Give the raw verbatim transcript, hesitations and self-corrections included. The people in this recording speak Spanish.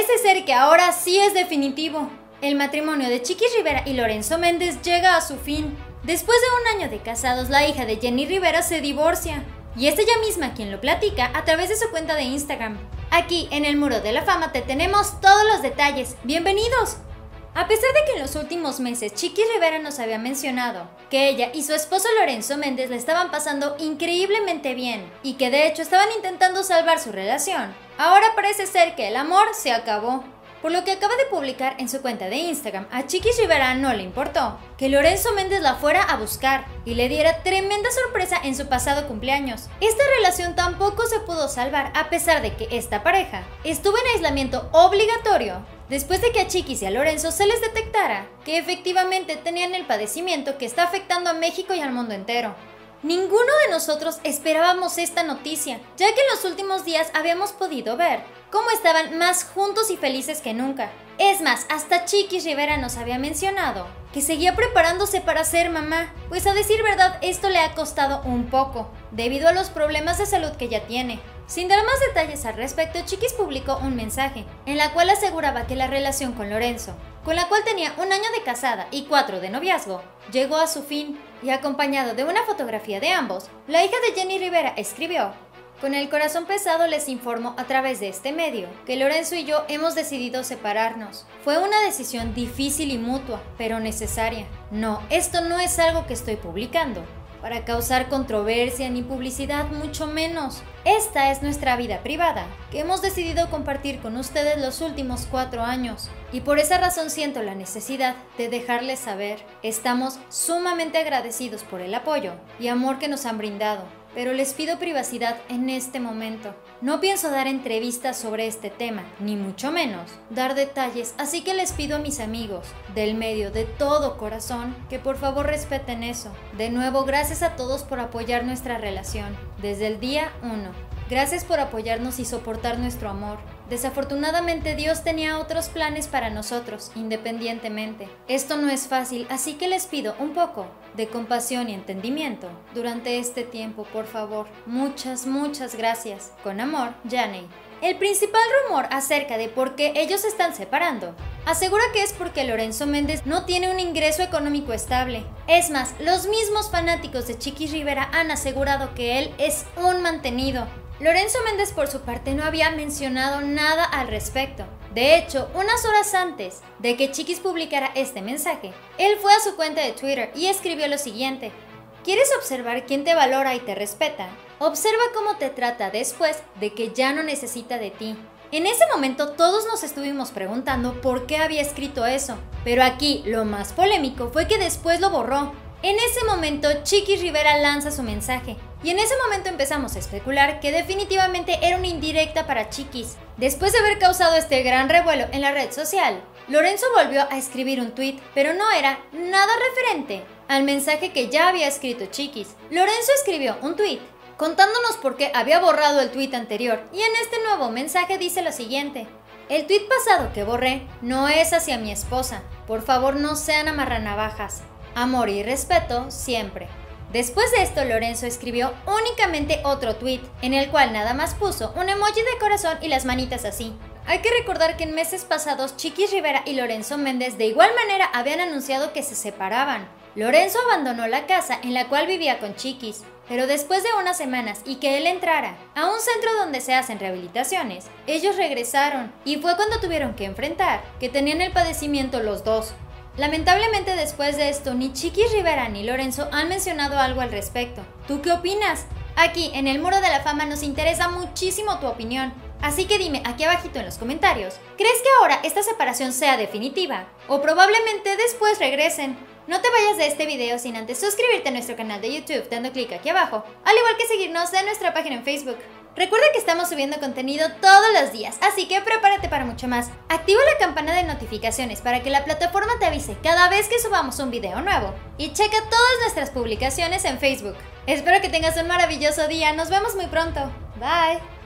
Parece ser que ahora sí es definitivo. El matrimonio de Chiquis Rivera y Lorenzo Méndez llega a su fin. Después de un año de casados, la hija de Jenny Rivera se divorcia. Y es ella misma quien lo platica a través de su cuenta de Instagram. Aquí, en el Muro de la Fama, te tenemos todos los detalles. ¡Bienvenidos! A pesar de que en los últimos meses Chiquis Rivera nos había mencionado que ella y su esposo Lorenzo Méndez le estaban pasando increíblemente bien y que de hecho estaban intentando salvar su relación, ahora parece ser que el amor se acabó. Por lo que acaba de publicar en su cuenta de Instagram, a Chiquis Rivera no le importó que Lorenzo Méndez la fuera a buscar y le diera tremenda sorpresa en su pasado cumpleaños. Esta relación tampoco se pudo salvar a pesar de que esta pareja estuvo en aislamiento obligatorio después de que a Chiquis y a Lorenzo se les detectara que efectivamente tenían el padecimiento que está afectando a México y al mundo entero. Ninguno de nosotros esperábamos esta noticia, ya que en los últimos días habíamos podido ver cómo estaban más juntos y felices que nunca. Es más, hasta Chiquis Rivera nos había mencionado que seguía preparándose para ser mamá, pues a decir verdad esto le ha costado un poco, debido a los problemas de salud que ya tiene. Sin dar más detalles al respecto, Chiquis publicó un mensaje, en la cual aseguraba que la relación con Lorenzo, con la cual tenía un año de casada y cuatro de noviazgo, llegó a su fin, y acompañado de una fotografía de ambos, la hija de Jenny Rivera escribió: con el corazón pesado les informo a través de este medio que Lorenzo y yo hemos decidido separarnos. Fue una decisión difícil y mutua, pero necesaria. No, esto no es algo que estoy publicando para causar controversia ni publicidad, mucho menos. Esta es nuestra vida privada, que hemos decidido compartir con ustedes los últimos cuatro años, y por esa razón siento la necesidad de dejarles saber. Estamos sumamente agradecidos por el apoyo y amor que nos han brindado, pero les pido privacidad en este momento. No pienso dar entrevistas sobre este tema, ni mucho menos dar detalles, así que les pido a mis amigos del medio de todo corazón que por favor respeten eso. De nuevo, gracias a todos por apoyar nuestra relación desde el día uno. Gracias por apoyarnos y soportar nuestro amor. Desafortunadamente Dios tenía otros planes para nosotros, independientemente. Esto no es fácil, así que les pido un poco de compasión y entendimiento durante este tiempo, por favor. Muchas, muchas gracias. Con amor, Janey. El principal rumor acerca de por qué ellos se están separando asegura que es porque Lorenzo Méndez no tiene un ingreso económico estable. Es más, los mismos fanáticos de Chiquis Rivera han asegurado que él es un mantenido. Lorenzo Méndez por su parte no había mencionado nada al respecto. De hecho, unas horas antes de que Chiquis publicara este mensaje, él fue a su cuenta de Twitter y escribió lo siguiente: ¿quieres observar quién te valora y te respeta? Observa cómo te trata después de que ya no necesita de ti. En ese momento todos nos estuvimos preguntando por qué había escrito eso, pero aquí lo más polémico fue que después lo borró. En ese momento Chiquis Rivera lanza su mensaje, y en ese momento empezamos a especular que definitivamente era una indirecta para Chiquis. Después de haber causado este gran revuelo en la red social, Lorenzo volvió a escribir un tweet, pero no era nada referente al mensaje que ya había escrito Chiquis. Lorenzo escribió un tweet contándonos por qué había borrado el tweet anterior, y en este nuevo mensaje dice lo siguiente: el tweet pasado que borré no es hacia mi esposa, por favor no sean amarranavajas, amor y respeto siempre. Después de esto, Lorenzo escribió únicamente otro tweet, en el cual nada más puso un emoji de corazón y las manitas así. Hay que recordar que en meses pasados Chiquis Rivera y Lorenzo Méndez de igual manera habían anunciado que se separaban. Lorenzo abandonó la casa en la cual vivía con Chiquis, pero después de unas semanas y que él entrara a un centro donde se hacen rehabilitaciones, ellos regresaron, y fue cuando tuvieron que enfrentar que tenían el padecimiento los dos. Lamentablemente después de esto ni Chiquis Rivera ni Lorenzo han mencionado algo al respecto. ¿Tú qué opinas? Aquí en el Muro de la Fama nos interesa muchísimo tu opinión, así que dime aquí abajito en los comentarios, ¿crees que ahora esta separación sea definitiva? O probablemente después regresen. No te vayas de este video sin antes suscribirte a nuestro canal de YouTube dando clic aquí abajo, al igual que seguirnos en nuestra página en Facebook. Recuerda que estamos subiendo contenido todos los días, así que prepárate para mucho más. Activa la campana de notificaciones para que la plataforma te avise cada vez que subamos un video nuevo. Y checa todas nuestras publicaciones en Facebook. Espero que tengas un maravilloso día, nos vemos muy pronto. Bye.